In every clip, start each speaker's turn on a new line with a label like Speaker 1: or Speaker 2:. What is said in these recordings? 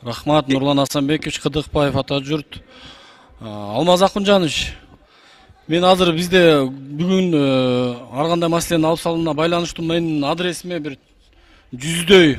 Speaker 1: Рахмат, Нурлан Асанбекович, Кыдыкбаев, Атажурт, Алмаз Акунжанович. Мен азыр бизде бүгүн ар кандай маселенин алып салууна байланыштуу менин адресиме бир жүздөй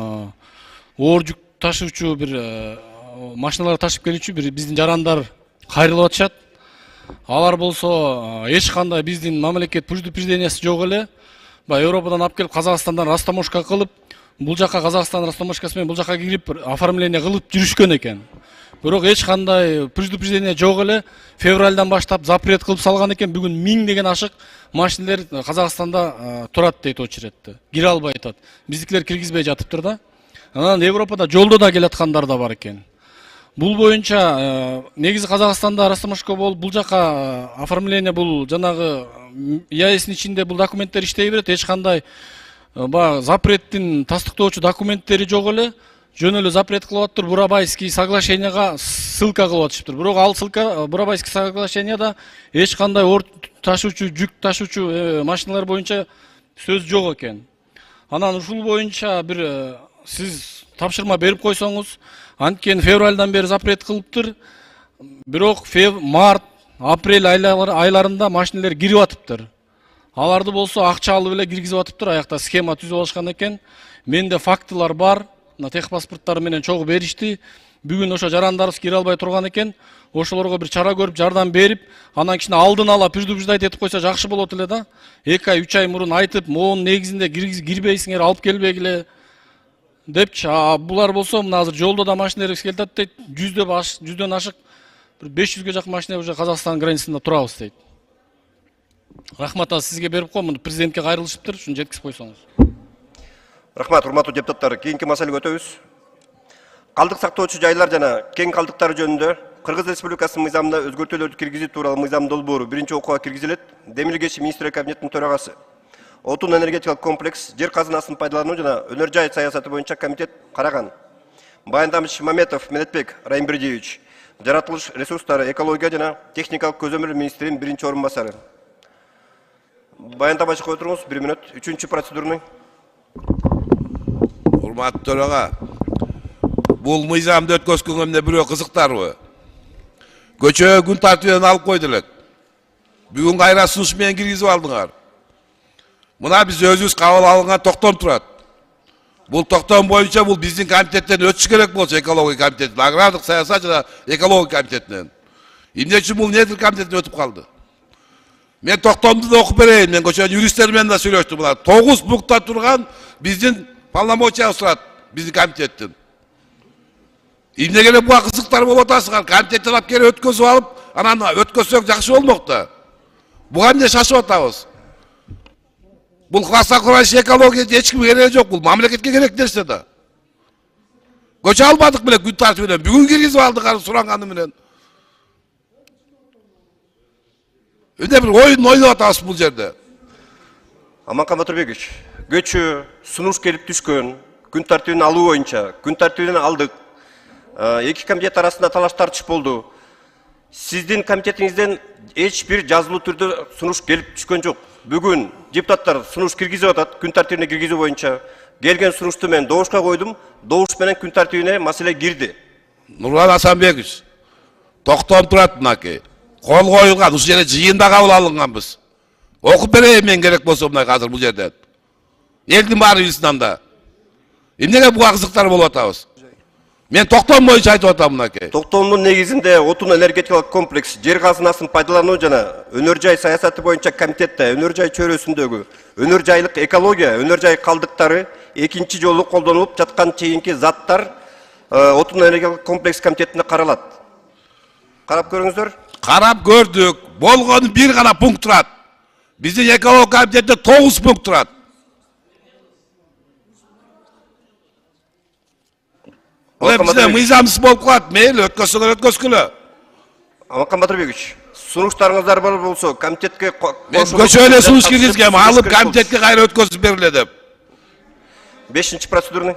Speaker 1: оор жүк ташуучу бир машиналар ташып келүүчү бир биздин жарандар кайрылып атышат. Алар болсо эч кандай биздин мамлекет предупреждениясы жок эле. Европадан алып келип Казакстандан растаможка кылып, бул жака Казакстан растаможкасы менен бул жака кирип оформление кылып жүрүшкөн экен. Бирок эч кандай предупреждение жок эле. Февралдан баштап запрет кылып салган экен. Бүгүн 1000 ашык машиналар Казакстанда турат дейт очередте. Кире албай атат. Биздикилер киргизбей жатыптыр да. Анан Европада жолдо да келаткандар да бар экен. Бул боюнча негизи Казакстанда растаможка болуп, бул жака оформление бул жанагы ЯЭСтин ичинде бул документтер иштей берет. Эч кандай запреттин тастыктоочу документтери жок эле. Жөн эле запрет кылып атыптыр, Бурабайский соглашенияга ссылка кылып атышыптыр. Бирок ал ссылка Бурабайский соглашенияда эч кандай оор ташуучу, жүк ташуучу машиналар боюнча сөз жок экен. Анан ушул боюнча бир сиз тапшырма берип койсоңуз, анткени февралдан бери запрет кылыптыр. Бирок март, апрель айларында машиналар кирип атыптыр. Аларды болсо акча алып эле киргизип атыптыр, аякта схема түзүп алышкан экен. Менде фактылар бар. Техпаспорттары менен чогуу беришти. Бүгүн ошо жарандарыбыз кире албай турган экен. Ошолорго бир чара көрүп, жардам берип, анан кичине алдын ала предупреждать этип койсо жакшы болот эле да. 2 ай, 3 ай мурун айтып, моунун негизинде кирбейсиңер, алып келбегиле депчи. Булар болсо мына азыр жолдо да машиналарыбыз келатат дейт. Жүздөн ашык, бир 500ге жакын машина уже Казакстан границасында турабыз дейт. Рахмат, сизге берип коем, президентке кайрылышыптыр, ушуну жеткизип койсоңуз.
Speaker 2: Рахмат, урматтуу депутаттар. Кийинки маселеге өтөбүз. Калдык сактоочу жайлар жана кең калдыктар жөнүндө Кыргыз Республикасынын мыйзамына өзгөртүүлөрдү киргизүү тууралуу мыйзам долбоору биринчи окууга киргизилет. Демилгечи министрлер кабинетинин төрагасы. Отун энергетикалык комплекс, жер казынасын пайдалануу жана өнөр жай саясаты боюнча комитет караган. Баяндамчы Маметов Медетбек Райымбердиевич, жаратылыш ресурстары, экология жана техникалык көзөмөл министринин биринчи орун басары. Баяндамачы кое туруңуз, 1 мүнөт. Үчүнчү процедурный.
Speaker 3: Урматтуу төрага, бул мыйзамды өткөзгөнгө бирөө кызыктарбы? Көчөгө күн тартибинен алып койду элек. Бүгүн кайра сунуш менен киргизип алдыңар. Мына биз өзүбүз кабыл алынган токтом турат. Бул токтом боюнча бул биздин комитеттен өтүш керек болчу, экология комитетинен, агрардык саясат жана экология комитетинен. Эмне үчүн бул недир комитетине өтүп калды? Мен токтомду да окуп берейин, мен көчөнүн юристтери менен да сүйлөштүм. Мына 9 пунктта турган биздин полномочия турат, биздин комитеттин. Эмнеге эле буга кызыктар болуп атасыңар? Комитеттен алып келип өткөзүп алып, анан өткөзсөк жакшы болмок да. Буга эмне шашып атабыз? Бул класска курайшы экология эч кимге кереги жок, бул мамлекетке керек нерсе да. Көчө албадык беле күн тартибинен, бүгүн киргизип алдык суранганы менен. Эмне бир оюн ойноп атабыз бул жерде.
Speaker 2: Аманкан Батырбекович, көчө сунуш келип түшкөн, күн тартибин алуу боюнча, күн тартибинен алдык. Эки комитет арасында талаш тартыш болду. Сиздин комитетиңизден эч бир жазылуу түрдө сунуш келип түшкөн жок. Бүгүн депутаттар сунуш киргизип атат, күн тартибине киргизүү боюнча. Келген сунушту мен добушка койдум, добуш менен күн тартибине маселе кирди.
Speaker 3: Нурлан Асанбекович, токтом турат мынакей. Кол коюлган, ушул жерде жыйында кабыл алынганбыз. Окуп берейин мен керек болсо мындай азыр бул жерден. Элдин баары билсин анда. Эмнеге буга кызыктар болуп атабыз? Мен токтом боюнча айтып атам мынакей.
Speaker 2: Токтомдун негизинде отун энергетикалык комплекс, жер казынасын пайдалануу жана өнөр жай саясаты боюнча комитетте өнөр жай чөйрөсүндөгү өнөр жайлык экология, өнөр жай калдыктары экинчи жолу колдонулуп жаткан чейинки заттар отун энергетикалык комплекс комитетинде каралат. Карап көрүңүздөр.
Speaker 3: Карап көрдүк. Болгону бир гана пункт турат. Биздин экология комитетинде 9 пункт турат. Бизде мыйзамсыз болуп калат, мейли өткөзсөңөр өткөзгүлө.
Speaker 2: Аманкан Батырбекович, сунуштарыңыздар бар болсо комитетке
Speaker 3: мен көчө эле сунуш киргизгем, алып комитетке кайра өткөзүп бериле деп.
Speaker 2: 5-чи процедурный.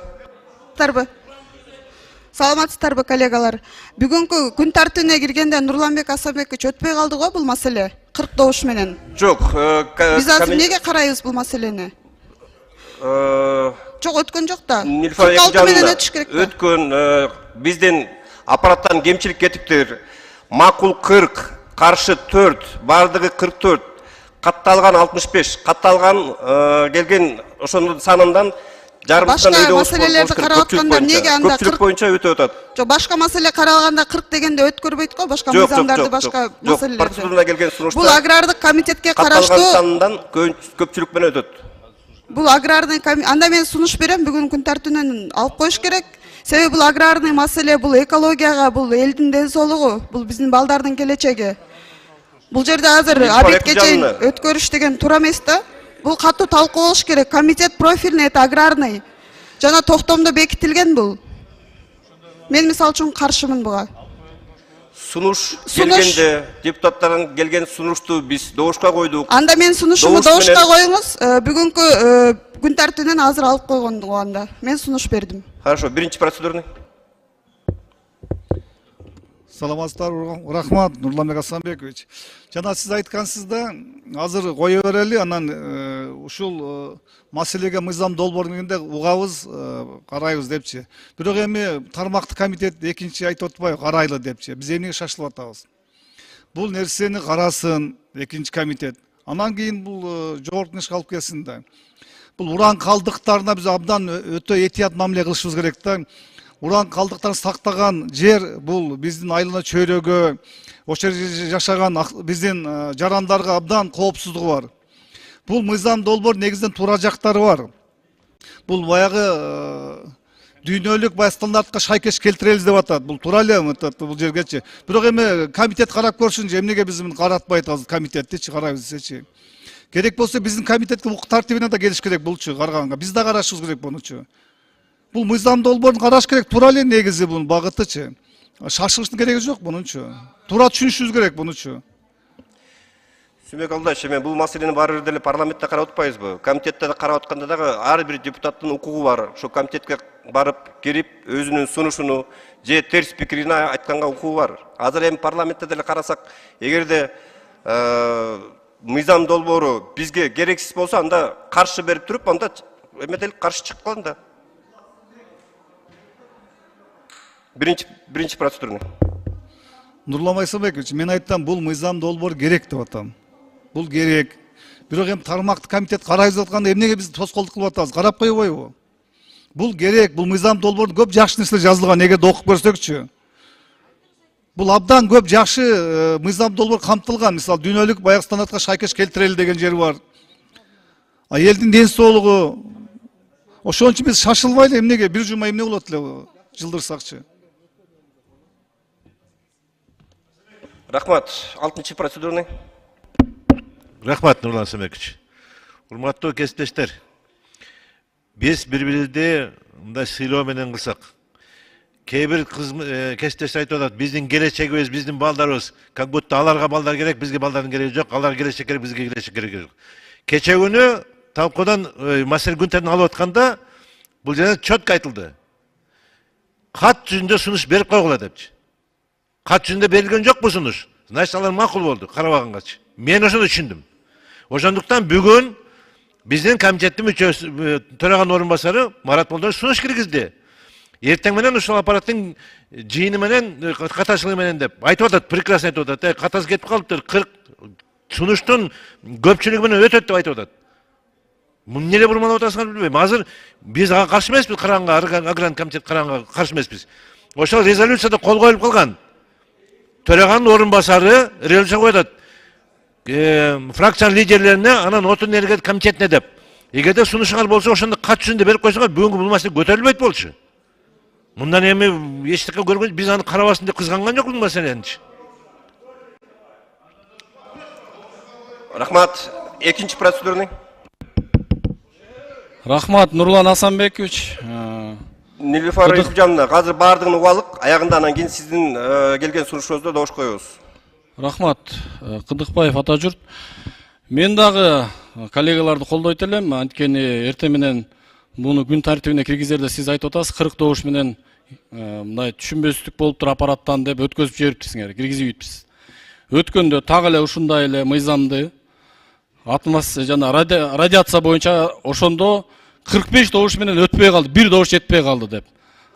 Speaker 4: Саламатсыздарбы, коллегалар. Бүгүнкү күн тартибине киргенде Нурланбек Асанбекович өтпөй калды го бул маселе? 40 добуш менен.
Speaker 2: Жок.
Speaker 4: Биз азыр неге карайбыз бул маселени?
Speaker 2: Жок,
Speaker 4: өткөн жок да.
Speaker 2: Нилфар Экжанова өткөн биздин аппараттан кемчилик кетиптир. Макул 40, каршы 4, бардыгы 44, катталган 65, катталган келген ошонун санынан
Speaker 4: Башка маселелерди карап атканда неге анда
Speaker 2: көпчүлүк боюнча өтүп атат?
Speaker 4: Жок, башка маселе каралганда 40 дегенде өткөрбөйт го, башка мыйзамдарды, башка маселелерди.
Speaker 2: Процедурада келген сунушта
Speaker 4: Бул агрардык комитетке караштуу.
Speaker 2: Катталган санынан көпчүлүк менен өтөт.
Speaker 4: Бул аграрный анда мен сунуш берем, бүгүн күн тартүүнөн алып коюш керек. Себеби бул аграрный маселе, бул экологияга, бул элдин ден соолугу, бул биздин балдардын келечеги. Бул жерде азыр обедке чейин өткөрүш деген туура эмес да. Бул катуу талкуулаш керек. Комитет профильный, это аграрный. Жана токтомдо бекитилген бул. Мен мисалы үчүн каршымын буга.
Speaker 2: Сунуш келгенде депутаттардан келген сунушту биз добушка койдук.
Speaker 4: Анда мен сунушумду добушка коюңуз. Бүгүнкү күн тартүүнөн азыр алып койгон анда. Мен сунуш бердим.
Speaker 2: Хорошо, биринчи процедурный.
Speaker 5: Саламатсыздар, рахмат, Нурланбек Асанбекович. Жана сиз айткансыз да, азыр кое берели, анан ушул маселеге мыйзам долбоорунда угабыз, карайбыз депчи. Бирок эми тармактык комитет экинчи айтып атпайбы, карайлы депчи. Биз эмнеге шашылып атабыз? Бул нерсени карасын экинчи комитет. Анан кийин бул жогорку кеңешке алып келсин да. Бул уран калдыктарына биз абдан өтө этият мамиле кылышыбыз керек да. Уран калдыктарын сактаган жер бул биздин айлана чөйрөгө, ошо жерде жашаган биздин жарандарга абдан коопсуздугу бар. Бул мыйзам долбоор негизинен туура жактары бар. Бул баягы дүйнөлүк стандартка шайкеш келтиребиз деп атат. Бул туура эле бул жергечи. Бирок эми комитет карап көрсүнчү, эмнеге биз муну каратпай атабыз комитеттичи, карайбыз десечи. Керек болсо биздин комитетке укук тартибине да келиш керек булчу караганга. Биз да карашыбыз керек бунучу. Бул мыйзам долбоорун караш керек, туура эле негизи бунун багытычы. Шашылыштын кереги жок бунучу. Туура түшүнүшүбүз керек бунучу.
Speaker 2: Сүмек Алдаш, эми бул маселени баары бир деле парламентте карап атпайбызбы? Комитетте да карап атканда дагы ар бир депутаттын укугу бар. Ошо комитетке барып, кирип, өзүнүн сунушуну же терс пикирин айтканга укугу бар. Азыр эми парламентте деле карасак, эгерде мыйзам долбоору бизге керексиз болсо, анда каршы берип туруп, анда эметелип каршы чыгып калган да. Биринчи процедурный.
Speaker 5: Нурлан Асанбекович, мен айттым, бул мыйзам долбоор керек деп атам. Бул керек. Бирок эми тармактык комитет карайбыз атканда эмнеге биз тоскоолдук кылып атабыз? Карап койбойбу? Бул керек, бул мыйзам долбоорунда көп жакшы нерселер жазылган, эгерде окуп көрсөкчү. Бул абдан көп жакшы мыйзам долбоор камтылган. Мисалы, дүйнөлүк баягы стандартка шайкеш келтирели деген жери бар. А элдин ден соолугу ошон үчүн биз шашылбай эле эмнеге бир жума эмне болот эле жылдырсакчы.
Speaker 2: Рахмат. 6-чы процедурный.
Speaker 6: Рахмат, Нурлан Асанбекович. Урматтуу кесиптештер. Биз бири-бирибизди мындай сыйлоо менен кылсак. Кээ бир кесиптештер айтып атат, биздин келечегибиз, биздин балдарыбыз, как будто аларга балдар керек, бизге балдардын кереги жок, алар келечек керек, бизге келечек кереги жок. Кече күнү талкуудан маселе күн тартибине алып атканда бул жерде чөткө айтылды. Кат жүзүндө сунуш берип койгула депчи. Кат жүзүндө берилген жок бул сунуш. Значит, алар макул болду, карабагангачы. Мен ошону түшүндүм. Ошондуктан бүгүн биздин комитеттин мүчөсү төраган орун басары Марат Молдоев сунуш киргизди. Эртең менен ушул аппараттын жыйыны менен каташылыгы менен деп айтып атат, прекрасно айтып атат. Катасы кетип калыптыр, 40 сунуштун көпчүлүгү менен өтөт деп айтып атат. Эмнеге бурмалап атасыңар билбейм. Азыр биз ага каршы эмеспиз, караганга, агран комитет караганга каршы эмеспиз. Ошол резолюцияда кол коюлуп калган. Төраган орун басары резолюция коюп атат. Фракция лидерлерине, анан отун энергия комитетине деп. Эгерде сунушуңар болсо, ошондо кат жүзүндө берип койсоңар, бүгүнкү бул маселе көтөрүлбөйт болчу. Мындан эми эчтеке көргөн, биз аны карабасын деп кызганган жок бул маселени.
Speaker 2: Рахмат. 2-чы процедурный.
Speaker 1: Рахмат, Нурлан Асанбекович.
Speaker 2: Нилуфар Ибжановна, азыр баардыгын угалык, аягында анан кийин сиздин келген сунушуңузду добуш коебуз.
Speaker 1: Рахмат, Кыдыкбаев Атажурт. Мен дагы коллегаларды колдойт элем, анткени эртең менен буну күн тартибине киргизерде сиз айтып атасыз, 40 добуш менен мындай түшүнбөстүк болуптур аппараттан деп өткөзүп жибериптирсиңер, киргизбейипсиз. Өткөндө так эле ушундай эле мыйзамды жана радиация боюнча ошондо 45 добуш менен өтпөй калды, 1 добуш жетпей калды деп.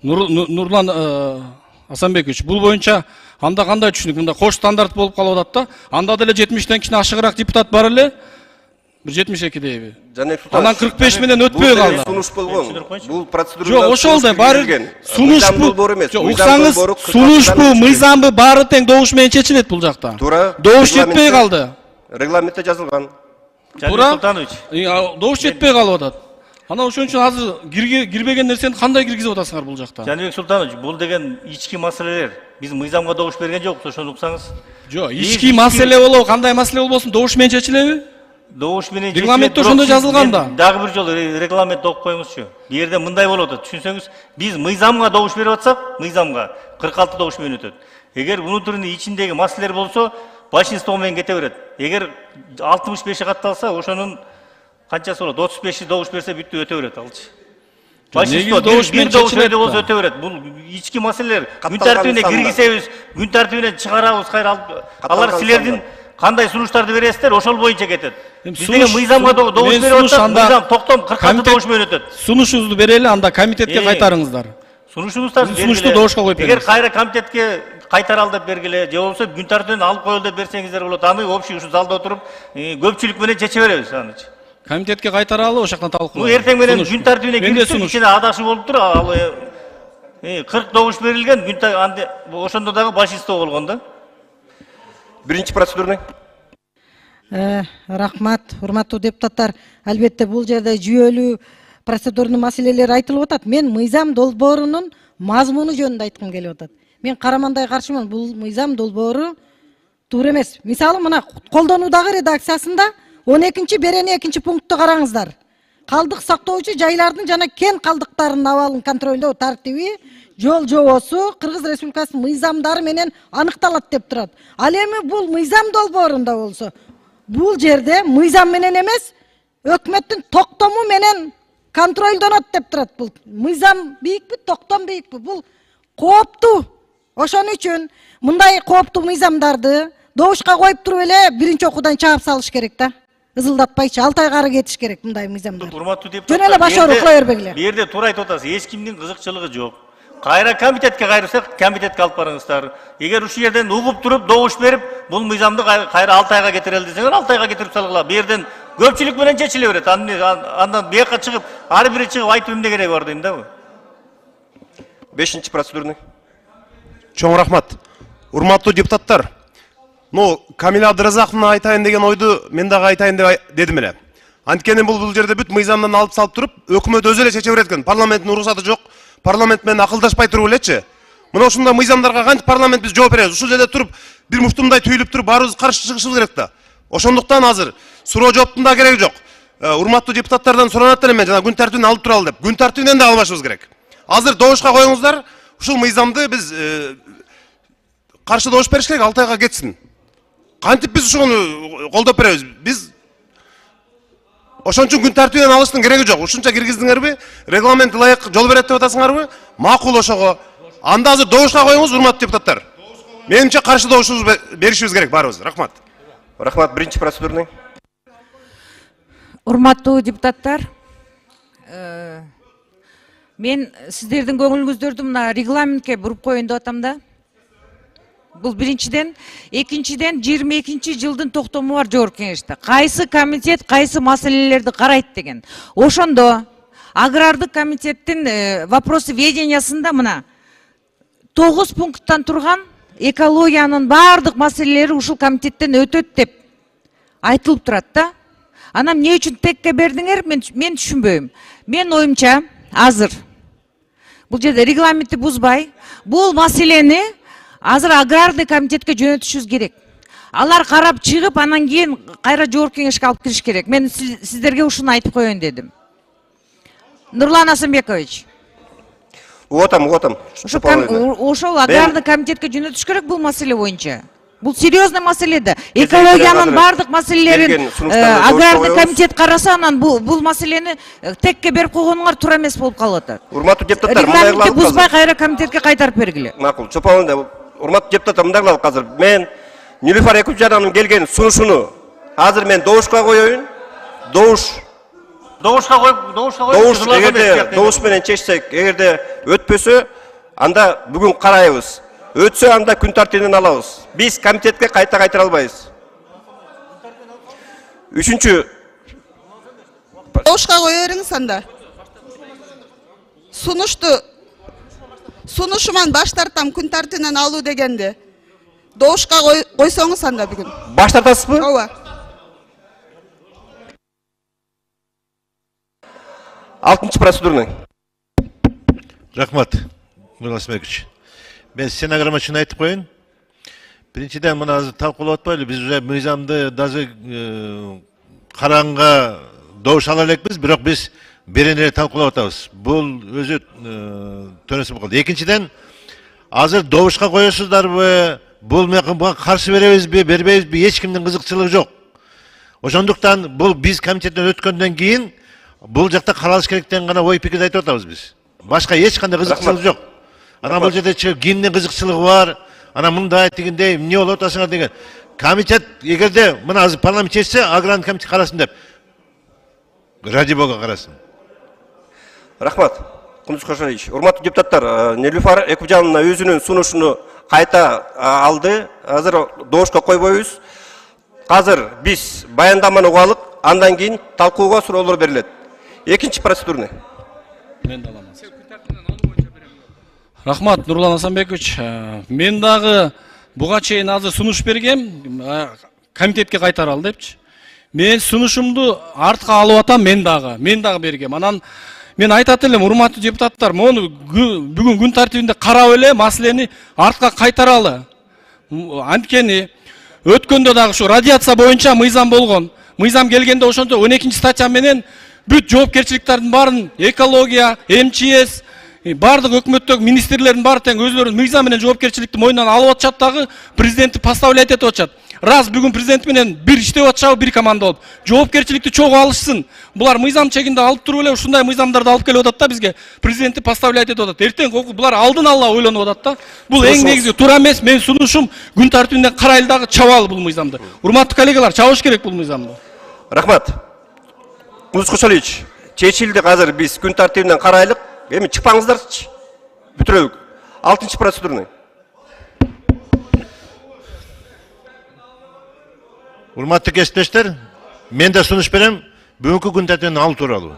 Speaker 1: Нурлан Асанбекович, бул боюнча анда кандай түшүнүк? Мында кош стандарт болуп калып атат да. Анда деле 70тен кичине ашыгыраак депутат бар эле. Бир 72дейби. Анан 45 менен өтпөй калды.
Speaker 2: Сунуш болгон. Бул процедура.
Speaker 1: Жок, ошол да баары сунуш бул. Жок, уксаңыз, сунушпу, мыйзамбы баары тең добуш менен чечилет бул жакта.
Speaker 2: Туура.
Speaker 1: Добуш жетпей калды.
Speaker 2: Регламентте жазылган.
Speaker 1: Туура. Добуш жетпей калып атат. Ана ошон үчүн азыр кирбеген нерсени кандай киргизип атасыңар бул жакта?
Speaker 7: Жаныбек Султанович, бул деген ички маселелер. Биз мыйзамга добуш берген жокпуз, ошону уксаңыз.
Speaker 1: Жок, ички маселе болобу, кандай маселе болбосун, добуш менен чечилеби?
Speaker 7: Добуш менен
Speaker 1: регламентте ошондой жазылган да.
Speaker 7: Дагы бир жолу регламентти окуп коюңузчу. Бу жерде мындай болуп атат. Түшүнсөңүз, биз мыйзамга добуш берип атсак, мыйзамга 46 добуш менен өтөт. Эгер внутренний ичиндеги маселелер болсо, большинство менен кете берет. Эгер 65 катталса, ошонун канчасы болот? 35 добуш берсе бүттү өтө берет алчы. Большинство бир добуш берди болсо өтө берет. Бул ички маселелер. Күн тартибине киргизебиз, күн тартибине чыгарабыз, алар силердин кандай сунуштарды бересиздер, ошол боюнча кетет. Биздеги мыйзамга добуш берип атсак, мыйзам токтом 46 добуш менен өтөт.
Speaker 1: Сунушуңузду берели, анда комитетке кайтарыңыздар.
Speaker 7: Сунушуңуздар
Speaker 1: сунушту добушка коюп бериңиз.
Speaker 7: Эгер кайра комитетке кайтара ал деп бергиле, же болбосо күн тартибинен алып коелу деп берсеңиздер болот. Аны общий ушу залда отуруп, көпчүлүк менен чече беребиз анычы.
Speaker 1: Комитетке кайтаралы, ошол жактан талкуулайбыз.
Speaker 7: Эртең менен күн тартибине кирип ичине адашуу болуп тур, ал 40 добуш берилген, ошондо дагы большинство болгон да.
Speaker 2: Биринчи процедурный.
Speaker 8: Рахмат, урматтуу депутаттар. Албетте бул жерде жүйөлүү процедурный маселелер айтылып атат. Мен мыйзам долбоорунун мазмуну жөнүндө айткым келип атат. Мен карамандай каршымын. Бул мыйзам долбоору туура эмес. Мисалы мына колдонуудагы редакциясында 12-чи берени 2-чи пунктты караңыздар. Калдык сактоочу жайлардын жана кен калдыктарынын абалын контролдоо тартиби жол жобосу Кыргыз Республикасынын мыйзамдары менен аныкталат деп турат. Ал эми бул мыйзам долбоорунда болсо, бул жерде мыйзам менен эмес, өкмөттүн токтому менен контролдонот деп турат. Бул мыйзам бийикпи, токтом бийикпи? Бул кооптуу. Ошон үчүн мындай кооптуу мыйзамдарды добушка коюп туруп эле биринчи окуудан чаап салыш керек да. Ызылдатпайчы, 6 ай кары кетиш керек мындай мыйзамдар.
Speaker 7: Урматтуу депутаттар,
Speaker 8: жөн эле башаруу кыла бербегиле.
Speaker 7: Бу жерде туура айтып атасыз, эч кимдин кызыкчылыгы жок. Кайра комитетке кайрылсак, комитетке алып барыңыздар. Эгер ушул жерден угуп туруп добуш берип, бул мыйзамды кайра 6 айга кетирели десеңер, 6 айга кетирип салгыла. Бу жерден көпчүлүк менен чечиле берет. Андан бияка чыгып, ар бири чыгып айтып эмне кереги бар дейм да бу.
Speaker 2: 5-чи процедурный.
Speaker 9: Чоң рахмат. Урматтуу депутаттар, Камил Абдыразаковдун айтайын деген ойду мен дагы айтайын дедим эле. Анткени бул жерде бүт мыйзамдан алып салып туруп, өкмөт өзү эле чече берет экен. Парламенттин уруксаты жок, парламент менен акылдашпай туруп элечи. Мына ушундай мыйзамдарга кантип парламент биз жооп беребиз? Ушул жерде туруп, бир муштумдай түйүлүп туруп, баарыбыз каршы чыгышыбыз керек да. Ошондуктан азыр суроо жооптун да кереги жок. Урматтуу депутаттардан суранат элем мен жана күн тартибин алып туралы деп. Күн тартибинен да албашыбыз керек. Азыр добушка коюңуздар, ушул мыйзамды биз каршы добуш бериш керек, 6 айга кетсин. Кантип биз ушуну колдоп беребиз? Биз ошон үчүн күн тартибинен алыштын кереги жок. Ушунча киргиздиңерби? Регламент ылайык жол берет деп атасыңарбы? Макул ошого. Анда азыр добушка коюңуз, урматтуу депутаттар. Менимче каршы добушубуз беришибиз керек баарыбыз. Рахмат.
Speaker 2: Рахмат, биринчи процедурный.
Speaker 10: Урматтуу депутаттар, мен сиздердин көңүлүңүздөрдү мына регламентке буруп коеюн деп атам да. Бул биринчиден, экинчиден 22 жылдын токтому бар жогорку кеңеште. Кайсы комитет кайсы маселелерди карайт деген. Ошондо агрардык комитеттин вопросы ведениясында мына 9 пункттан турган экологиянын баардык маселелери ушул комитеттен өтөт деп айтылып турат да. Анан эмне үчүн текке бердиңер, мен түшүнбөйм. Мен оюмча азыр бул жерде регламентти бузбай, бул маселени азыр аграрный комитетке жөнөтүшүбүз керек. Алар карап чыгып, анан кийин кайра жогорку кеңешке алып кириш керек. Мен сиздерге ушуну айтып коеюн дедим. Нурлан Асанбекович.
Speaker 2: Уготам.
Speaker 10: Ошол аграрный комитетке жөнөтүш керек бул маселе боюнча. Бул серьезный маселе да. Экологиянын бардык маселелерин аграрный комитет караса, анан бул маселени текке берип койгонуңар туура эмес болуп калып атат.
Speaker 2: Урматтуу депутаттар,
Speaker 10: регламентти бузбай кайра комитетке кайтарып бергиле.
Speaker 2: Макул, чопонунда урматтуу депутаттар, мындай кылалы азыр. Мен Нилуфар Экубжановдун келген сунушуну азыр мен добушка коеюн. Добуш
Speaker 7: Добушка коюп,
Speaker 2: Добуш эгерде добуш менен чечсек, эгерде өтпөсө, анда бүгүн карайбыз. Өтсө анда күн тартибинен алабыз. Биз комитетке кайта кайтара албайбыз. Үчүнчү
Speaker 4: Добушка кое бериңиз анда. Сунушуман баш тартам күн тартибинен алуу дегенди. Добушка койсоңуз анда бүгүн.
Speaker 2: Баш тартасызбы?
Speaker 4: Ооба.
Speaker 2: Алтынчы процедурный.
Speaker 6: Рахмат, Нурлан Асанбекович. Мен стенограмма үчүн айтып коеюн. Биринчиден мына азыр талкуулап атпайлы, биз уже мыйзамды даже караганга добуш ала элекпиз, бирок биз берен эле талкуулап атабыз. Бул өзү төнөсүп калды. Экинчиден, азыр добушка коесуздарбы, бул буга каршы беребизби, бербейбизби, эч кимдин кызыкчылыгы жок. Ошондуктан бул биз комитеттен өткөндөн кийин бул жакта каралыш керектен гана ой пикир айтып атабыз биз. Башка эч кандай кызыкчылык жок. Анан бул жерде кимдин кызыкчылыгы бар, анан мындай дегендей, эмне болуп атасыңар деген. Комитет эгерде мына азыр парламент чечсе, аграрный комитет карасын деп. Ради бога карасын.
Speaker 2: Рахмат. Кундуз Кошалевич, урматтуу депутаттар, Нелюфар Экубжановна өзүнүн сунушуну кайта алды. Азыр добушка койбойбуз. Азыр биз баяндаманы угуп алып, андан кийин талкууга суроолор берилет. Экинчи процедурный.
Speaker 1: Мен да аламын. Рахмат, Нурлан Асанбекович. Мен дагы буга чейин азыр сунуш бергем, комитетке кайтара ал депчи. Мен сунушумду артка алып атам, мен дагы бергем. Анан мен айтат элем, урматтуу депутаттар, мону бүгүн күн тартибинде карап эле маселени артка кайтаралы. Анткени өткөндө дагы ушу радиация боюнча мыйзам болгон. Мыйзам келгенде ошондо 12 статья менен бүт жоопкерчиликтердин баарын экология, МЧС, бардык өкмөттөгү министрлердин баары тең өзлөрүнүн мыйзам менен жоопкерчиликти мойнунан алып атышат дагы, президентти поставлять этип атышат. Раз бүгүн президент менен бир иштеп атышабы, бир команда болуп, жоопкерчиликти чогуу алышсын. Булар мыйзам чегинде алып туруп эле ушундай мыйзамдарды алып келип атат да бизге. Президентти поставлять этип атат. Эртең булар алдын ала ойлонуп атат да. Бул эң негизи туура эмес. Мен сунушум күн тартибинен карайлы дагы чабалы бул мыйзамды. Урматтуу коллегалар, чабыш керек бул мыйзамды.
Speaker 2: Рахмат. Кундуз Кошалевич, чечилди азыр биз күн тартибинен карайлык. Эми чыкпаңыздарчы. Бүтүрөлүк. 6-чы процедурный.
Speaker 6: Урматтуу кесиптештер, мен да сунуш берем, бүгүнкү күн тартибинен алуу тууралуу.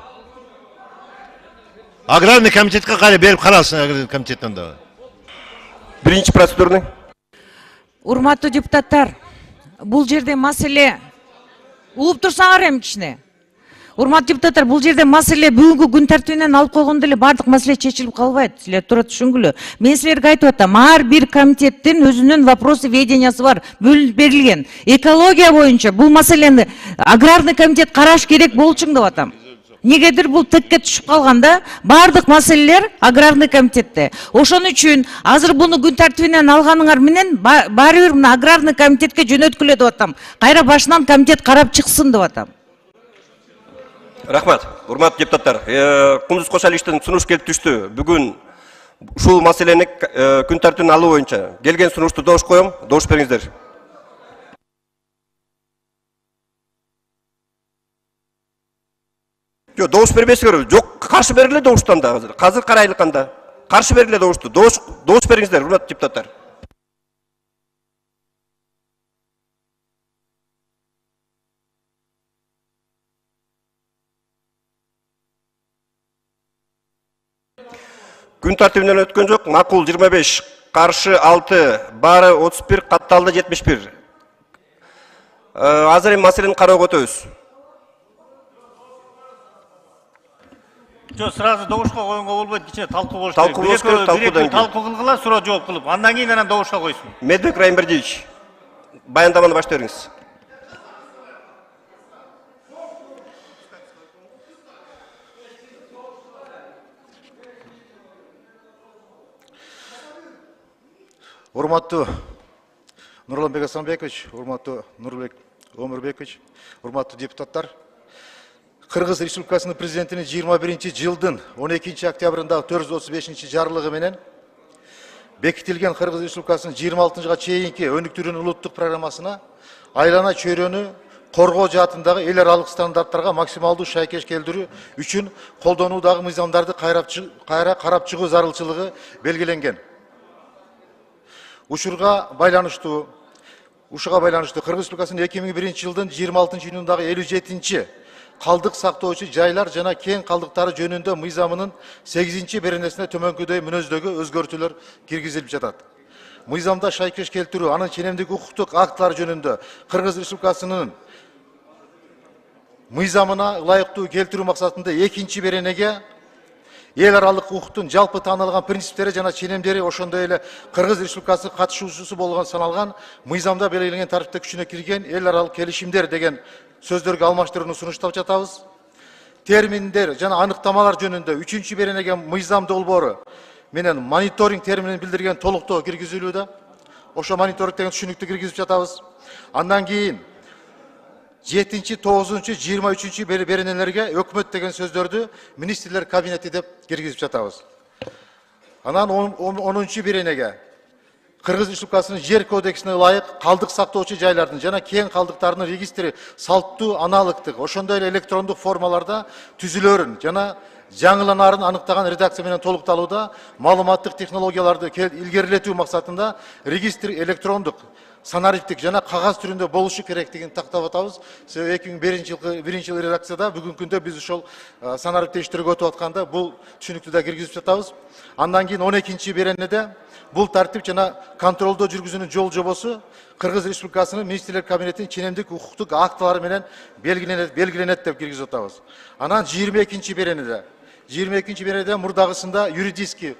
Speaker 6: Аграрный комитетке кайра берип каралсын, аграрный комитеттен дагы.
Speaker 2: 1-чи процедурный.
Speaker 10: Урматтуу депутаттар, бул жерде маселе улуп турсаңар эми кичине. Урматтуу депутаттар, бул жерде маселе бүгүнкү күн тартибинен алып койгондо эле бардык маселе чечилип калбайт. Силер туура түшүнгүлө. Мен силерге айтып атам, ар бир комитеттин өзүнүн вопросы ведениясы бар, бөлүнүп берилген. Экология боюнча бул маселени аграрный комитет караш керек болчуң деп атам. Негедир бул текке түшүп калганда, бардык маселелер аграрный комитетте. Ошон үчүн азыр буну күн тартибинен алганыңар менен баары бир мына аграрный комитетке жөнөткүлө деп атам. Кайра башынан комитет карап чыксын деп атам.
Speaker 2: Рахмат. Урматтуу депутаттар, Кундуз Кошалевичтин сунуш келип түштү. Бүгүн ушул маселени күн тартибинен алуу боюнча келген сунушту добуш коем. Добуш бериңиздер. Жок, добуш бербесиңер. Жок, каршы бериле добуштан да азыр. Азыр карайлык анда. Каршы бериле добушту. Добуш бериңиздер, урматтуу депутаттар. Күн тартибинен өткөн жок. Макул 25, каршы 6, баары 31, катталды 71. Азыр эми маселени кароого өтөбүз.
Speaker 7: Жок, сразу добушка койгонго болбойт, кичине талкуу болуш
Speaker 2: керек. Талкуу болуш керек, талкуудан кийин.
Speaker 7: Талкуу кылгыла, суроо жооп кылып, андан кийин анан добушка койсун.
Speaker 2: Медбек Райымбердиевич, баяндаманы баштап бериңиз.
Speaker 11: Урматтуу Нурланбек Асанбекович, урматтуу Нурлбек Өмүрбекович, урматтуу депутаттар. Кыргыз Республикасынын президентинин 21-жылдын 12 октябрындагы 435 жарлыгы менен бекитилген Кыргыз Республикасынын 26-жылга чейинки өнүктүрүүнүн улуттук программасына айлана чөйрөнү коргоо жаатындагы эл аралык стандарттарга максималдуу шайкеш келтирүү үчүн колдонуудагы мыйзамдарды кайра карап чыгуу зарылчылыгы белгиленген. Ушуга байланыштуу Кыргыз Республикасынын 2001 жылдын 26-июнундагы 57-чи калдык сактоочу жайлар жана кең калдыктары жөнүндө мыйзамынын 8-чи беренесине төмөнкүдөй мүнөздөгү өзгөртүүлөр киргизилип жатат. Мыйзамда шайкеш келтирүү, анын ченемдик укуктук актылары жөнүндө Кыргыз Республикасынын мыйзамына ылайыктуу келтирүү максатында 2-чи беренеге эл аралык укуктун жалпы таанылган принциптери жана ченемдери, ошондой эле Кыргыз Республикасы катышуучусу болгон саналган мыйзамда белгиленген тартипте күчүнө кирген эл аралык келишимдер деген сөздөргө алмаштырууну сунуштап жатабыз. Терминдер жана аныктамалар жөнүндө 3-чү беренеге мыйзам долбоору менен мониторинг терминин билдирген толуктоо киргизилүүдө. Ошо мониторинг деген түшүнүктү киргизип жатабыз. Андан кийин 7-чи, 9-чу, 23-чү беренелерге өкмөт деген сөздөрдү министрлер кабинети деп киргизип жатабыз. Анан 10-чу беренеге Кыргыз Республикасынын жер кодексине ылайык калдык сактоочу жайлардын жана кең калдыктардын регистри салттуу аналогтук, ошондой эле электрондук формаларда түзүлөрүн жана жаңыланаарын аныктаган редакция менен толукталууда маалыматтык технологияларды илгерилетүү максатында регистр электрондук, санариптик жана кагаз түрүндө болушу керектигин тактап атабыз. Себеби 2001 жылкы 1-жыл редакцияда бүгүнкү күндө биз ошол санариптик иштөргө өтүп атканда бул түшүнүктү да киргизип жатабыз. Андан кийин 12-чи беренеде бул тартип жана контролдоо жүргүзүүнүн жол жобосу Кыргыз Республикасынын министрлер кабинетинин ченемдик укуктук актылары менен белгиленет деп киргизип атабыз. Анан 22-чи беренеде мурдагысында юридический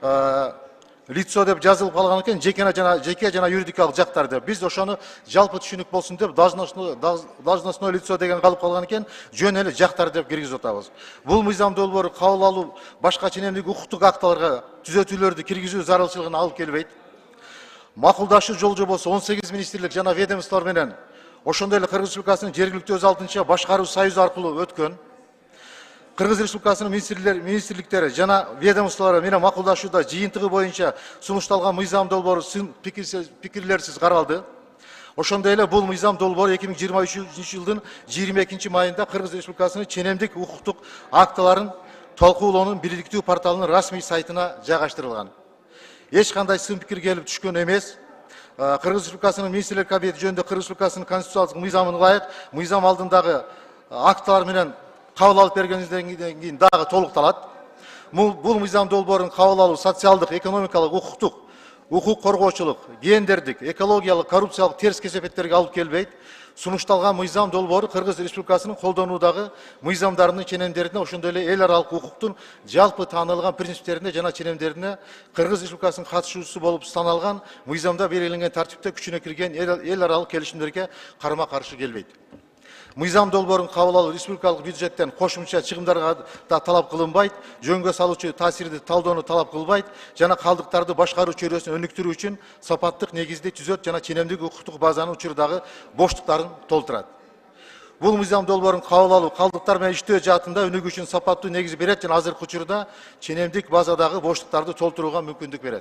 Speaker 11: лицо деп жазылып калган экен, жеке жана юридикалык жактар деп. Биз ошону жалпы түшүнүк болсун деп должностное лицо деген калып калган экен, жөн эле жактар деп киргизип атабыз. Бул мыйзам долбоору кабыл алуу башка ченемдик укуктук актыларга түзөтүүлөрдү киргизүү зарылчылыгын алып келбейт. Макулдашуу жол жобосу 18 министрлик жана ведомстволор менен ошондой эле Кыргыз Республикасынын жергиликтүү өз алдынча башкаруу союзу аркылуу өткөн. Кыргыз Республикасынын министрликтери жана ведомстволору менен макулдашууда жыйынтыгы боюнча сунушталган мыйзам долбоору сын пикирлерсиз каралды. Ошондой эле бул мыйзам долбоору 2023 жылдын 22 майында Кыргыз Республикасынын ченемдик укуктук актыларын талкуулоонун бирликтүү порталынын расмий сайтына жайгаштырылган. Эч кандай сын пикир келип түшкөн эмес. Кыргыз Республикасынын министрлер кабинети жөнүндө Кыргыз Республикасынын конституциялык мыйзамына ылайык мыйзам алдындагы актылар менен кабыл алып бергенден кийин дагы толукталат. Бул мыйзам долбоорун кабыл алуу социалдык, экономикалык, укук коргоочулук, гендердик, экологиялык, коррупциялык терс кесепеттерге алып келбейт. Сунушталган мыйзам долбоору Кыргыз Республикасынын колдонуудагы мыйзамдарынын ченемдерине, ошондой эле эл аралык укуктун жалпы таанылган принциптерине жана ченемдерине Кыргыз Республикасынын катышуучусу болуп саналган мыйзамда белгиленген тартипте күчүнө кирген эл аралык келишимдерге карама каршы келбейт. Мыйзам долбоорун кабыл алуу республикалык бюджеттен кошумча чыгымдарга да талап кылынбайт, жөнгө салуучу таасирди талдоону талап кылбайт жана калдыктарды башкаруу чөйрөсүн өнүктүрүү үчүн сапаттык негизди түзөт жана ченемдик укуктук базанын учурдагы боштуктарын толтурат. Бул мыйзам долбоорун кабыл алуу калдыктар менен иштөө жаатында өнүгүү үчүн сапаттуу негиз берет жана азыркы учурда ченемдик базадагы боштуктарды толтурууга мүмкүндүк берет.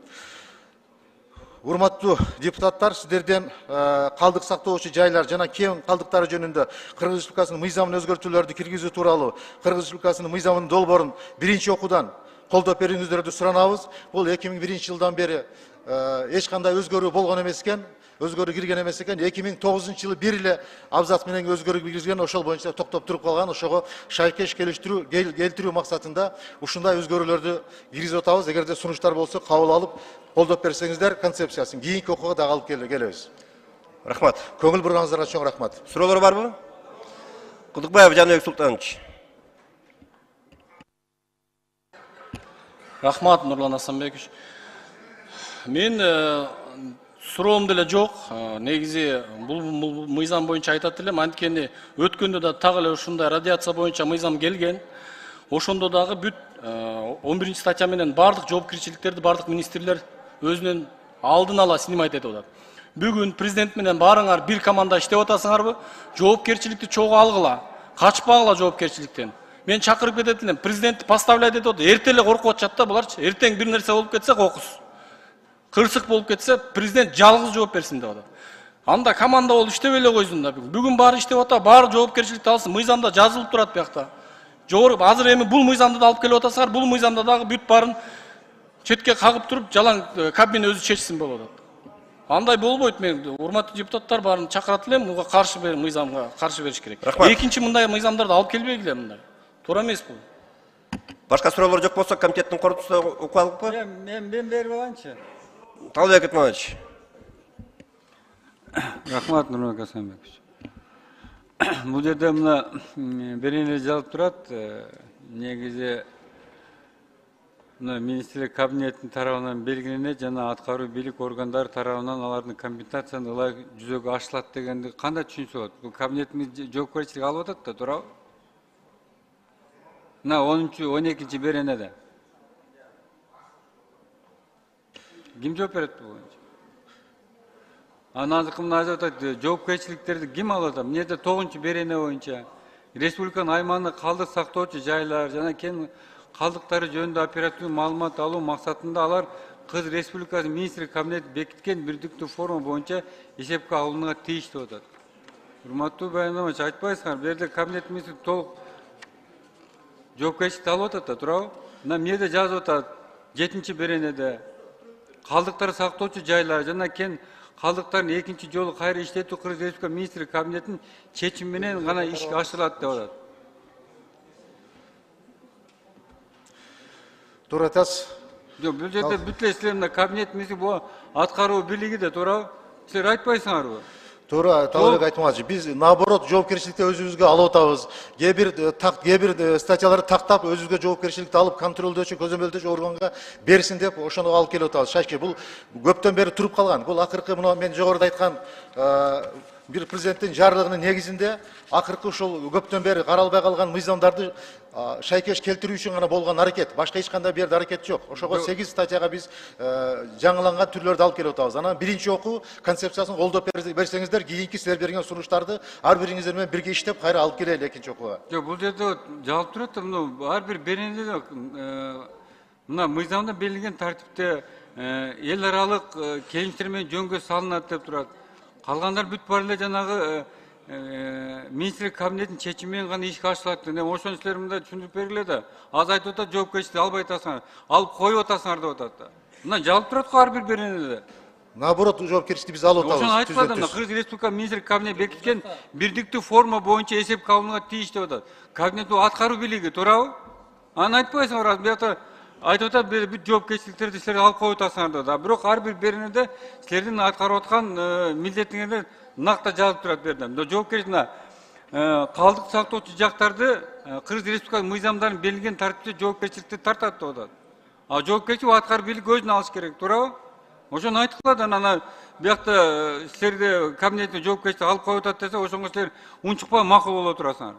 Speaker 11: Урматтуу депутаттар, сиздерден калдык сактоочу жайлар жана кең калдыктары жөнүндө Кыргыз Республикасынын мыйзамына өзгөртүүлөрдү киргизүү тууралуу Кыргыз Республикасынын мыйзамынын долбоорун биринчи окуудан колдоп берүүңүздөрдү суранабыз. Бул 2001 жылдан бери эч кандай өзгөрүү болгон эмес экен, өзгөрүү кирген эмес экен. 2009 жылы бир эле абзац менен өзгөрүү киргизген, ошол боюнча токтоп туруп калган. Ошого шайкеш келтирүү максатында ушундай өзгөрүүлөрдү киргизип атабыз. Эгерде сунуштар болсо кабыл алып колдоп берсеңиздер концепциясын кийинки окууга дагы алып келебиз.
Speaker 2: Рахмат.
Speaker 11: Көңүл бурганыңыздарга чоң рахмат.
Speaker 2: Суроолор барбы? Кудукбаев Жаныбек Султанович.
Speaker 1: Рахмат, Нурлан Асанбекович. Мен суроом деле жок. Негизи бул мыйзам боюнча айтат элем. Анткени өткөндө да так эле ушундай радиация боюнча мыйзам келген. Ошондо дагы бүт 11 статья менен бардык жоопкерчиликтерди бардык министрлер өзүнүн алдын ала снимать этип атат. Бүгүн президент менен баарыңар бир команда иштеп атасыңарбы? Жоопкерчиликти чогуу алгыла. Качпагыла жоопкерчиликтен. Мен чакырып кетет элем. Президентти поставлять этип атат. Эртең эле коркуп атышат да буларчы. Эртең бир нерсе болуп кетсе кокус. Кырсык болуп кетсе президент жалгыз жооп берсин деп атат. Анда команда болуп иштеп эле койсун да. Бүгүн баары иштеп атат, баары жоопкерчиликти алсын. Мыйзамда жазылып турат биякта. Жогору азыр эми бул мыйзамды да алып келип атасыңар, бул мыйзамда дагы бүт баарын четке кагып туруп, жалаң Кабмин өзү чечсин болуп атат. Андай болбойт. Мен урматтуу депутаттар баарын чакырат элем, буга каршы мыйзамга каршы бериш керек. Экинчи мындай мыйзамдарды алып келбегиле мындай. Туура эмес бул.
Speaker 2: Башка суроолор жок болсо комитеттин корутуусуна окуп алыппы?
Speaker 12: Мен берип алайынчы.
Speaker 2: Талбек Этманович.
Speaker 12: Рахмат, Нурмек Асанбекович. Бул жерде мына беренелер жазылып турат. Негизи мына министрлик кабинеттин тарабынан белгиленет жана аткаруу бийлик органдары тарабынан алардын компетенцияны ылайык жүзөгө ашырылат дегенди кандай түшүнсө болот? Бул кабинеттин жоопкерчилиги алып атат да, туурабы? Мына 10-12 беренеде. Ким жооп берет бул боюнча? Азыркы айтып атат, жоопкерчиликтерди ким алып атат? Мына жерде 9 берене боюнча республиканын аймагында калдык сактоочу жайлар жана кен калдыктары жөнүндө оперативдүү маалымат алуу максатында алар Кыргыз Республикасы министрлик кабинети бекиткен бирдиктүү форма боюнча эсепке алынууга тийиштүү деп атат. Урматтуу баяндамачы, айтпайсыңар, бул жерде кабинет министри толук жоопкерчиликти алып атат да, туурабы? Мына жерде жазып атат 7 беренеде калдыктарды сактоочу жайлар жана кен калдыктарын экинчи жолу кайра иштетүү Кыргыз Республикасы министрлик кабинетинин чечими менен гана ишке ашырылат деп атат.
Speaker 11: Туура айтасыз.
Speaker 12: Жок, бул жерде бүт эле силер мына кабинет министри бул аткаруу бийлиги да, туурабы? Силер айтпайсыңарбы?
Speaker 11: Туура, Талбек айтмакчы. Биз наоборот жоопкерчиликти өзүбүзгө алып атабыз. Кээ бир статьяларды тактап өзүбүзгө жоопкерчиликти алып контролдөөчү, көзөмөлдөөчү органга берсин деп ошону алып келип атабыз. Шашки бул көптөн бери туруп калган. Бул акыркы мына мен жогоруда айткан бир президенттин жарлыгынын негизинде акыркы ушул көптөн бери каралбай калган мыйзамдарды шайкеш келтирүү үчүн гана болгон аракет. Башка эч кандай бир аракет жок. Ошого 8 статьяга биз жаңыланган түрлөрдү алып келип атабыз. Анан биринчи окуу концепциясын колдоп берсеңиздер, кийинки силер берген сунуштарды ар бириңиздер менен бирге иштеп кайра алып келели экинчи окууга.
Speaker 12: Жок, бул жерде жалып турат да, ар бир беренеде мына мыйзамда белгиленген тартипте эл аралык келишимдер менен жөнгө салынат деп турат. Калгандар бүт бар эле жанагы министрлик кабинетинин чечими менен гана ишке ашырылат. Ошону силер мындай түшүндүрүп бергиле да. Азыр айтып атат, жоопкерчиликти албай атасыңар, алып коюп атасыңар деп атат да. Мына жалып турат го ар бир беренеде.
Speaker 11: Наоборот, жоопкерчиликти биз алып атабыз.
Speaker 12: Ошону айтып атам, Кыргыз Республикасы министрлик кабинети бекиткен бирдиктүү форма боюнча эсепке алынууга тийиш деп атат. Кабинет бул аткаруу бийлиги, туурабы? Аны айтпайсыңар, биякта айтып атат, бүт жоопкерчиликтерди силер алып коюп атасыңар да. Бирок ар бир беренеде силердин аткарып аткан милдетиңердер накта жазып турат бердим. Жоопкерчилик калдык сактоочу жактарды Кыргыз Республикасы мыйзамдарын белгиленген тартипте жоопкерчиликти тартат деп атат. А жоопкерчилик аткаруу бийлик өзүнө алыш керек, туурабы? Ошону айткыла да, анан биякта силерде кабинетте жоопкерчилик алып коюп атат десе, ошонго силер унчукпай макул боло турасыңар.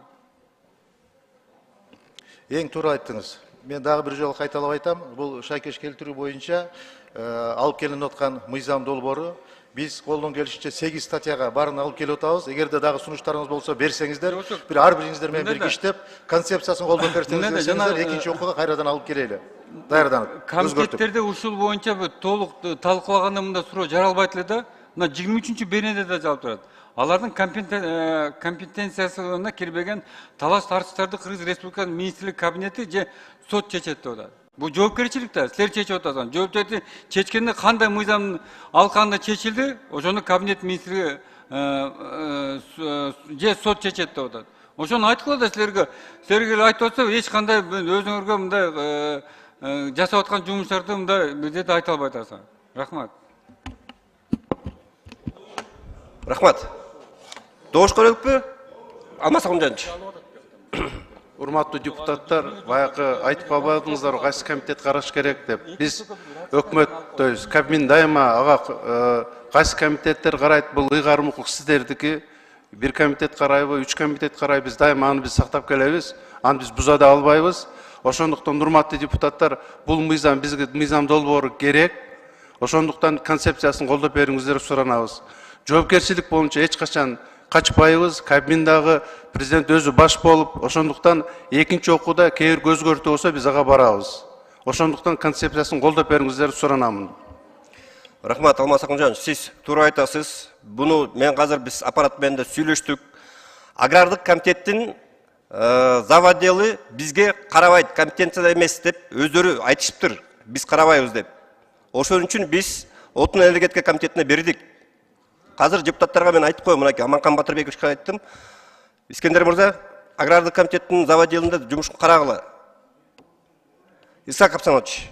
Speaker 11: Эң туура айттыңыз. Мен дагы бир жолу кайталап айтам, бул шайкеш келтирүү боюнча алып келинип аткан мыйзам долбоору биз колдон келишинче 8 статьяга баарын алып келип атабыз. Эгерде дагы сунуштарыңыз болсо берсеңиздер, бир ар бириңиздер менен бирге иштеп, концепциясын колдоп берсеңиздер, экинчи окууга кайрадан алып келели. Даярданып,
Speaker 12: комитеттерде ушул боюнча толук талкуулаганда мында суроо жаралбайт эле да. Мына 23 беренеде да жазылып турат. Алардын компетенциясына кирбеген талаш тартыштарды Кыргыз Республикасынын министрлик кабинети же сот чечет деп атат. Бул жоопкерчилик да, силер чечип атасыңар. Жоопкерчиликти чечкенде кандай мыйзам алканда чечилди, ошону кабинет министри же сот чечет деп атат. Ошону айткыла да силерге айтып атса, эч кандай өзүңөргө мындай жасап аткан жумуштарды мындай бул жерде айта албай атасыңар. Рахмат.
Speaker 2: Рахмат. Добуш көрөлүкпү? Алмаз Акунжанович.
Speaker 13: Урматтуу депутаттар, баягы айтып калбадыңыздар, кайсы комитет караш керек деп. Биз өкмөттөбүз. Кабмин дайыма ага кайсы комитеттер карайт, бул ыйгарым укук сиздердики. Бир комитет карайбы, 3 комитет карайбы, биз дайыма аны биз сактап келебиз. Аны биз буза да албайбыз. Ошондуктан урматтуу депутаттар, бул мыйзам бизге мыйзам долбоору керек. Ошондуктан концепциясын колдоп бериңиздер суранабыз. Жоопкерчилик боюнча эч качан качпайбыз. Кабминдагы президент өзү баш болуп, ошондуктан экинчи окууда кээ бир көзгөртүү болсо биз ага барабыз. Ошондуктан концепциясын колдоп бериңиздер суранамын.
Speaker 2: Рахмат, Алмаз Акунжанович, сиз туура айтасыз. Буну мен азыр биз аппарат менен да сүйлөштүк. Агрардык комитеттин заводелы бизге карабайт, компетенцияда эмес деп өздөрү айтышыптыр. Биз карабайбыз деп. Ошон үчүн биз Отун энергетика комитетине бердик. Азыр депутаттарга мен айтып коем, мынакей Аманкан Батырбековичке айттым. Искендер мырза, агрардык комитеттин заводелында жумушун карагыла. Исаак Апсанович.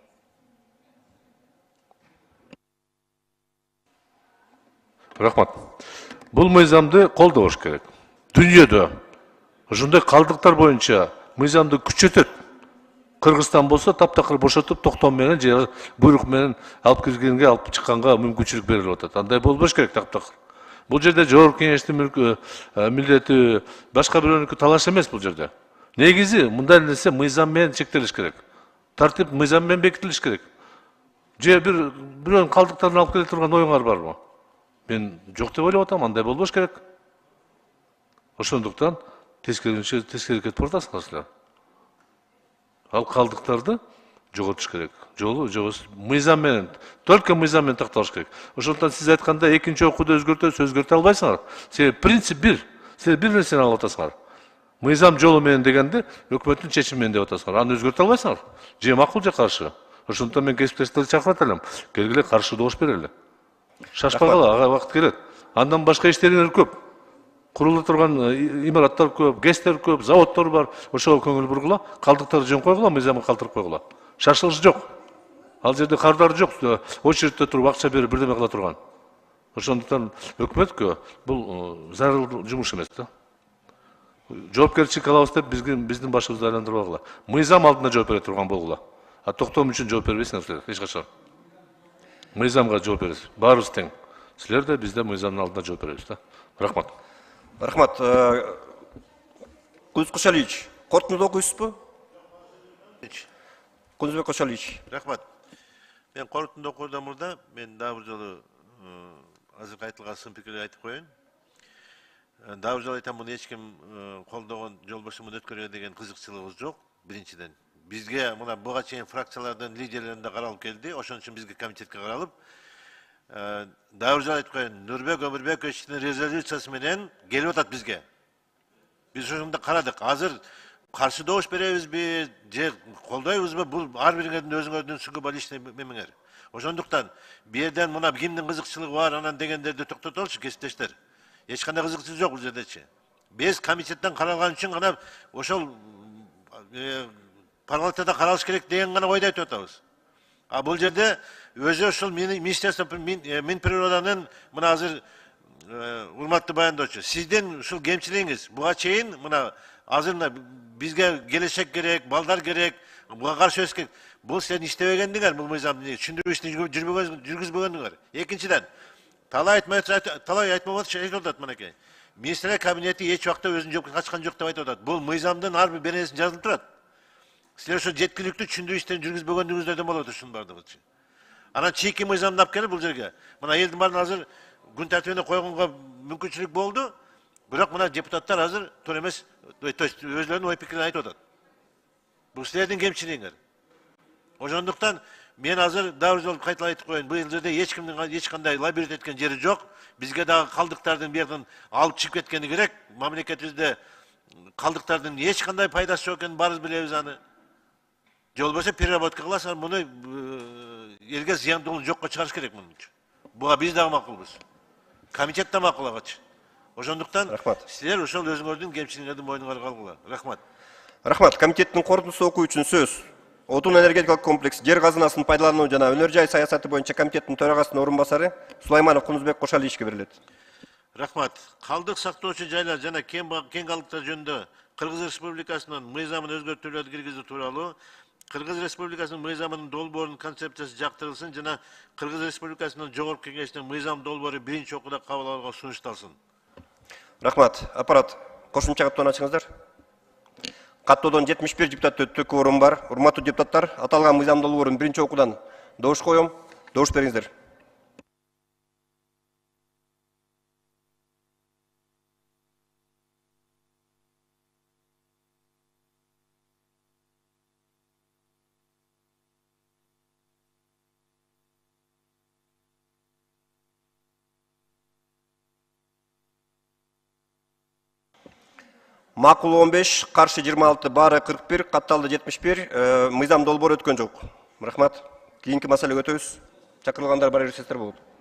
Speaker 14: Рахмат. Бул мыйзамды колдош керек. Дүйнөдө ушундай калдыктар боюнча мыйзамды күчөтөт. Кыргызстан болсо таптакыр бошотуп токтом менен же буйрук менен алып киргенге алып чыкканга мүмкүнчүлүк берилип атат. Андай болбош керек таптакыр. Бул жерде жогорку кеңештин милдети башка бирөөнүкү талаш эмес бул жерде. Негизи мындай нерсе мыйзам менен чектелиш керек. Тартип мыйзам менен бекитилиш керек. Же бирөөнүн калдыктарын алып келе турган оюңар барбы? Мен жок деп ойлоп атам, андай болбош керек. Ошондуктан тескерисинче кетип баратасыңар силер. Ал калдыктарды жоготуш керек. Жолу мыйзам менен, только мыйзам менен такталыш керек. Ошондуктан сиз айткандай экинчи окууда өзгөртө албайсыңар. Себеби принцип бир. Силер бир нерсени алып атасыңар. Мыйзам жолу менен дегенде өкмөттүн чечими менен деп атасыңар. Аны өзгөртө албайсыңар. Же макул же каршы. Ошондуктан мен кесиптештерди чакырат элем. Келгиле каршы добуш берели. Шашпагыла, ага вакыт келет. Андан башка иштериңер көп. Курулуп турган имараттар көп, ГЭСтер көп, заводдор бар. Ошого көңүл бургула, калдыктарды жөн койгула, мыйзамга калтырып койгула. Шашылыш жок. Ал жерде кардар жок. Очередте туруп акча берип бирдеме кыла турган. Ошондуктан өкмөткө бул зарыл жумуш эмес да. Жоопкерчилик алабыз деп биздин башыбызды айландырбагыла. Мыйзам алдында жооп бере турган болгула. А токтом үчүн жооп бербейсиңер силер эч качан. Мыйзамга жооп бересиз. Баарыбыз тең. Силер да биз да мыйзамдын алдында жооп беребиз да. Рахмат.
Speaker 2: Рахмат. Кудус Кошалевич, корутундуу окуйсузбу? Кудусбек Кошалевич.
Speaker 6: Рахмат. Мен корутундуу окууда мурда мен дагы бир жолу азыркы айтылган сын пикирди айтып коеюн. Дагы бир жолу айтам, муну эч ким колдогон жолбошумун өткөргө деген кызыкчылыгыбыз жок. Биринчиден, бизге мына буга чейин фракциялардын лидерлеринде каралып келди. Ошон үчүн бизге комитетке каралып, дагы бир жолу айтып коеюн, Нурбек Өмүрбековичтин резолюциясы менен келип атат бизге. Биз ошондо карадык. Азыр каршы добуш беребизби, же колдойбузбу? Бул ар бириңердин өзүңөрдүн сугубал иш мемеңер. Ошондуктан бу жерден мына кимдин кызыкчылыгы бар, анан дегендерди токтотолчу кесиптештер. Эч кандай кызыкчылык жок бул жердечи. Биз комитеттен каралган үчүн гана ошол парламентте каралыш керек деген гана ойду айтып атабыз. А бул жерде өзү ушул министерство Минприроданын мына азыр урматтуу баяндоочу, сиздин ушул кемчилигиңиз буга чейин мына азыр бизге келечек керек, балдар керек, буга каршы өс керек. Бул силердин иштебегендиңер, бул мыйзамды түшүндүрүү жүргүзбөгөндүңөр. Экинчиден, талай айтмабатчы айтып атат мынакей. Министрлер кабинети эч убакта өзүнүн жоопун ачкан жок деп айтып атат. Бул мыйзамдын ар бир беренесин жазылып турат. Силер ошо жеткиликтүү түшүндүрүү иштерин жүргүзбөгөндүгүңүздөрдөн болот ушунун баардыгычы. Анан чийки мыйзамды алып келип бул жерге. Мына элдин баарын азыр күн тартибине койгонго мүмкүнчүлүк болду. Бирок мына депутаттар азыр туура эмес, өзлөрүнүн ой пикирин айтып атат. Бул силердин кемчилигиңер. Ошондуктан мен азыр дагы бир жолу кайталап айтып коеюн, бул жерде эч кандай лабиринт эткен жери жок. Бизге дагы калдыктардын бияктан алып чыгып кеткени керек. Мамлекетибизде калдыктардын эч кандай пайдасы жок экенин баарыбыз билебиз аны. Же болбосо переработка кыласыңар, муну элге зыяндуулугун жокко чыгарыш керек мунчу. Буга биз дагы макулбуз. Комитет да макул агачы. Ошондуктан силер ошол өзүңөрдүн кемчилигиңерди мойнуңарга алгыла. Рахмат.
Speaker 2: Рахмат. Комитеттин корутундусу окуу үчүн сөз. Отун энергетикалык комплекс жер казынасын пайдалануу жана өнөр жай саясаты боюнча комитеттин төрагасынын орун басары Сулайманов Кудусбек Кошалевичке берилет.
Speaker 6: Рахмат. Калдык сактоочу жайлар жана кең калдыктар жөнүндө Кыргыз Республикасынын мыйзамын өзгөртүүлөрдү киргизүү тууралуу Кыргыз Республикасынын мыйзамынын долбоорунун концепциясы жактырылсын жана Кыргыз Республикасынын жогорку кеңешинин мыйзам долбоору биринчи окууда кабыл алууга сунушталсын.
Speaker 2: Рахмат. Аппарат, кошумча каттоону ачыңыздар. Каттоодон 71 депутат өттү, кворум бар. Урматтуу депутаттар, аталган мыйзам долбоорун биринчи окуудан добуш коем. Добуш бериңиздер. Макул 15, каршы 26, баары 41, катталды 71, мыйзам долбоор өткөн жок. Рахмат. Кийинки маселеге өтөбүз. Чакырылгандар бар эрсестер болот.